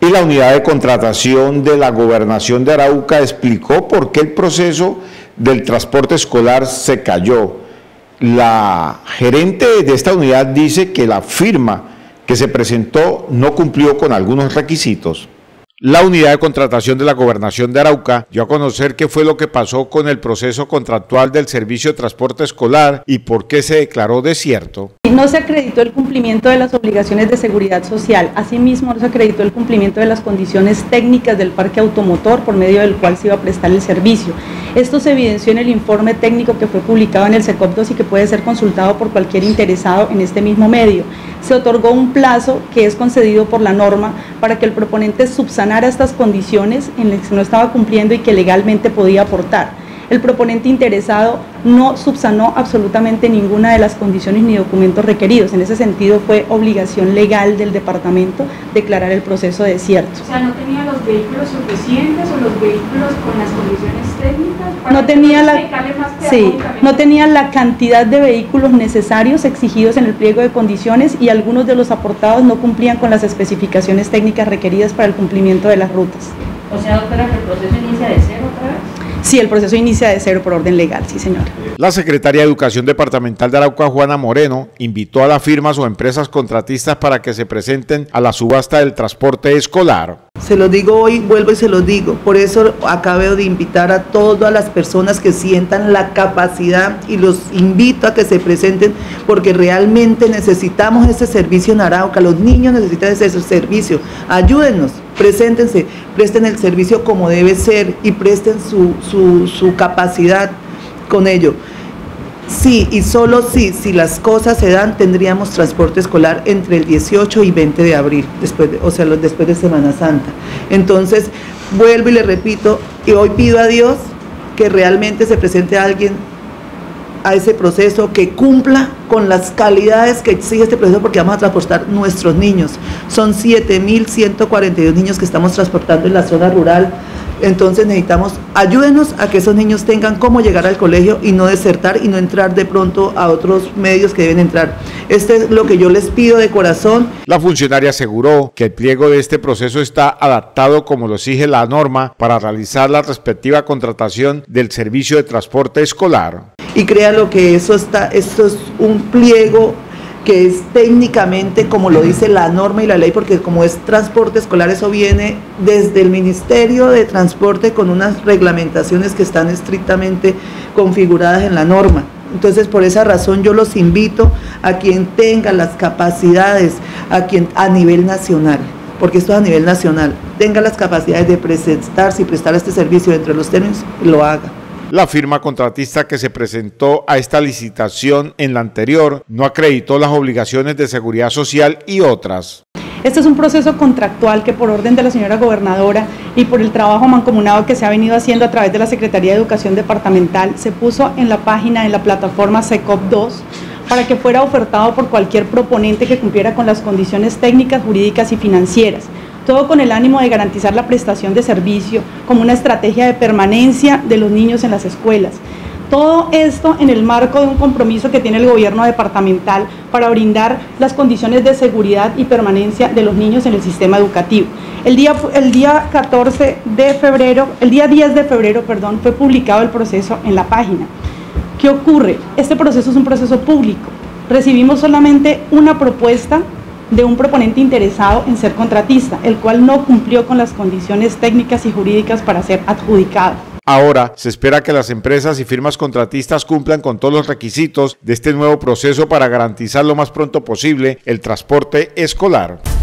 Y la unidad de contratación de la Gobernación de Arauca explicó por qué el proceso del transporte escolar se cayó. La gerente de esta unidad dice que la firma que se presentó no cumplió con algunos requisitos. La unidad de contratación de la Gobernación de Arauca dio a conocer qué fue lo que pasó con el proceso contractual del servicio de transporte escolar y por qué se declaró desierto. No se acreditó el cumplimiento de las obligaciones de seguridad social, asimismo no se acreditó el cumplimiento de las condiciones técnicas del parque automotor por medio del cual se iba a prestar el servicio. Esto se evidenció en el informe técnico que fue publicado en el SECOP2 y que puede ser consultado por cualquier interesado en este mismo medio. Se otorgó un plazo que es concedido por la norma para que el proponente subsanara estas condiciones en las que no estaba cumpliendo y que legalmente podía aportar. El proponente interesado no subsanó absolutamente ninguna de las condiciones ni documentos requeridos. En ese sentido fue obligación legal del departamento declarar el proceso desierto. O sea, ¿no tenía los vehículos suficientes o los vehículos con las condiciones técnicas? No tenía la cantidad de vehículos necesarios exigidos en el pliego de condiciones y algunos de los aportados no cumplían con las especificaciones técnicas requeridas para el cumplimiento de las rutas. O sea, doctora, que el proceso inicia de cero otra vez. Sí, el proceso inicia de cero por orden legal, sí señora. La secretaria de Educación Departamental de Arauca, Juana Moreno, invitó a las firmas o empresas contratistas para que se presenten a la subasta del transporte escolar. Se lo digo hoy, vuelvo y se lo digo, por eso acabo de invitar a todas las personas que sientan la capacidad y los invito a que se presenten porque realmente necesitamos ese servicio en Arauca, los niños necesitan ese servicio, ayúdennos, preséntense, presten el servicio como debe ser y presten su capacidad con ello. Sí, y solo sí, si las cosas se dan, tendríamos transporte escolar entre el 18 y 20 de abril, después de Semana Santa. Entonces, vuelvo y le repito, y hoy pido a Dios que realmente se presente alguien a ese proceso, que cumpla con las calidades que exige este proceso, porque vamos a transportar nuestros niños. Son 7.142 niños que estamos transportando en la zona rural. Entonces necesitamos, ayúdenos a que esos niños tengan cómo llegar al colegio y no desertar y no entrar de pronto a otros medios que deben entrar. Este es lo que yo les pido de corazón. La funcionaria aseguró que el pliego de este proceso está adaptado como lo exige la norma para realizar la respectiva contratación del servicio de transporte escolar. Y créanlo que esto es un pliego que es técnicamente como lo dice la norma y la ley, porque como es transporte escolar, eso viene desde el Ministerio de Transporte con unas reglamentaciones que están estrictamente configuradas en la norma. Entonces, por esa razón yo los invito a quien tenga las capacidades, a nivel nacional, porque esto es a nivel nacional, tenga las capacidades de presentarse y prestar este servicio dentro de los términos, lo haga. La firma contratista que se presentó a esta licitación en la anterior no acreditó las obligaciones de seguridad social y otras. Este es un proceso contractual que por orden de la señora gobernadora y por el trabajo mancomunado que se ha venido haciendo a través de la Secretaría de Educación Departamental, se puso en la página, en la plataforma SECOP2, para que fuera ofertado por cualquier proponente que cumpliera con las condiciones técnicas, jurídicas y financieras. Todo con el ánimo de garantizar la prestación de servicio como una estrategia de permanencia de los niños en las escuelas. Todo esto en el marco de un compromiso que tiene el gobierno departamental para brindar las condiciones de seguridad y permanencia de los niños en el sistema educativo. El día 10 de febrero, fue publicado el proceso en la página. ¿Qué ocurre? Este proceso es un proceso público. Recibimos solamente una propuesta de un proponente interesado en ser contratista, el cual no cumplió con las condiciones técnicas y jurídicas para ser adjudicado. Ahora se espera que las empresas y firmas contratistas cumplan con todos los requisitos de este nuevo proceso para garantizar lo más pronto posible el transporte escolar.